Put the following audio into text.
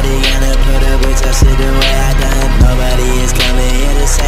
Nobody gonna put up with your shit the way I done. Nobody is coming here to